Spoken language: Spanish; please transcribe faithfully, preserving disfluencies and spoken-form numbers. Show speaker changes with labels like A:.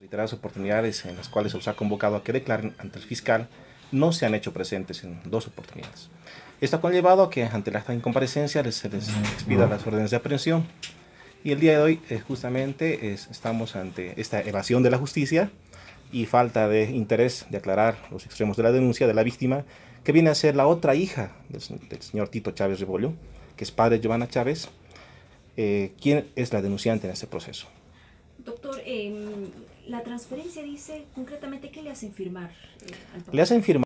A: Reiteradas oportunidades en las cuales se los ha convocado a que declaren ante el fiscal no se han hecho presentes en dos oportunidades. Esto ha conllevado a que ante la acta de incomparecencia les, se les expida las órdenes de aprehensión y el día de hoy eh, justamente es, estamos ante esta evasión de la justicia y falta de interés de aclarar los extremos de la denuncia de la víctima, que viene a ser la otra hija del, del señor Tito Chávez Rebollo, que es padre de Giovanna Chávez, eh, quien es la denunciante en este proceso.
B: Doctor, eh, la transferencia dice concretamente qué le hacen firmar eh, al papá.
A: Le hacen firmar